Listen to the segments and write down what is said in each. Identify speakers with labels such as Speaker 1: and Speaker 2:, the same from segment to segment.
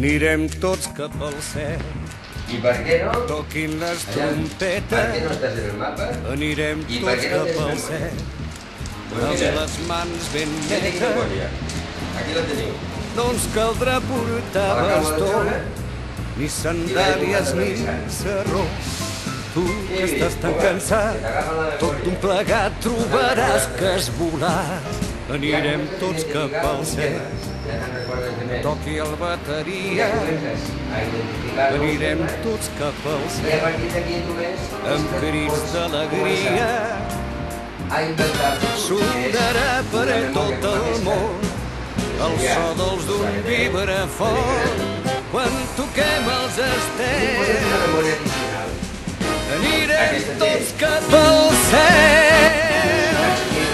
Speaker 1: Anirem tots cap al cel.
Speaker 2: I per què no?
Speaker 1: Toquin les
Speaker 2: Per què
Speaker 1: trompetes.
Speaker 2: no estàs en el mapa?
Speaker 1: Anirem
Speaker 2: I per
Speaker 1: tots
Speaker 2: què no
Speaker 1: cap
Speaker 2: tens
Speaker 1: al
Speaker 2: memòria?
Speaker 1: cel.
Speaker 2: Doncs
Speaker 1: Amb
Speaker 2: mira,
Speaker 1: les mans ben
Speaker 2: jo tinc
Speaker 1: netes.
Speaker 2: memòria. Aquí la teniu.
Speaker 1: No ens caldrà portar
Speaker 2: La acabo de
Speaker 1: bastó,
Speaker 2: treure.
Speaker 1: ni sandàlies ni sarró. Tu que estàs tan cansat, tot d'un plegat trobaràs que has volat. Anirem tots cap al cel.
Speaker 2: Ja te'n recordes de més.
Speaker 1: Toqui el bateria.
Speaker 2: Ja comences a identificar-ho.
Speaker 1: Anirem tots cap al
Speaker 2: I a
Speaker 1: cel,
Speaker 2: partir d'aquí tu ves...
Speaker 1: amb crits d'alegria.
Speaker 2: A inventar-ho.
Speaker 1: Sonarà per tot el món el so dels d'un vibrafon. Quan toquem els estels,
Speaker 2: Una memòria addicional.
Speaker 1: anirem tots cap al cel.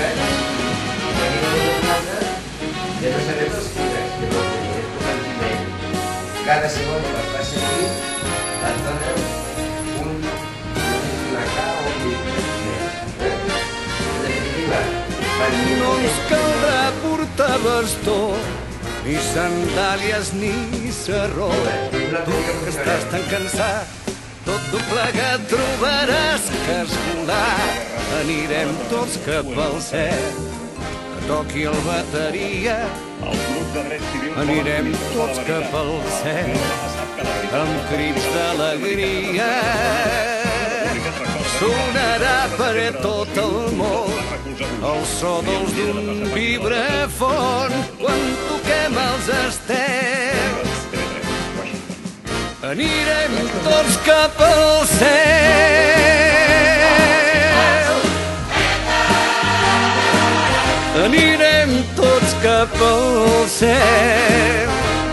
Speaker 2: Ja no sabem escriure, que no tenim, és senzillament. Cada segon que es va sentir et dona una K o un bit més. En definitiva,
Speaker 1: No ens caldrà portar bastó, ni sandàlies ni sarró. Tu que estàs tan cansat, tot d'un plegat trobaràs que has volat. Anirem tots cap al cel, que toqui el bateria. Anirem tots cap al cel, amb crits d'alegria. Sonarà per tot el món el so dels d'un vibrafon. Quan toquem els estels, anirem tots cap al cel. Anirem tots cap al cel.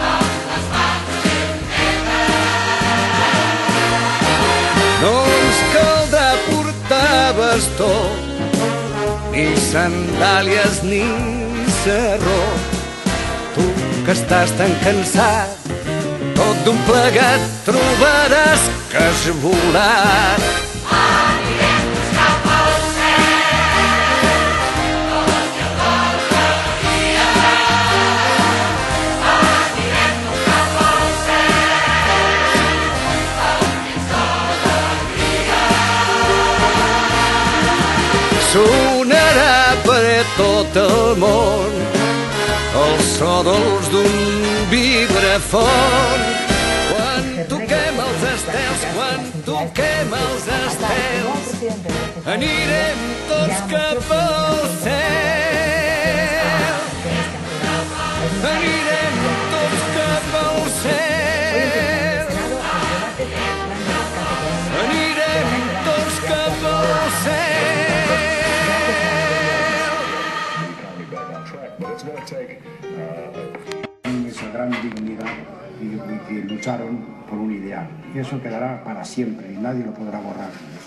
Speaker 1: No ens caldrà portar bastó, ni sandàlies ni sarró. Tu que estàs tan cansat, tot d'un plegat trobaràs que has volat. Sonarà per tot el món el so dels d'un vibrafon. Quan toquem els estels, quan toquem els estels, anirem tots cap al cel. Anirem tots cap al cel. Anirem tots cap al cel.
Speaker 3: Esa gran dignidad y que lucharon por un ideal. Y eso quedará para siempre y nadie lo podrá borrar.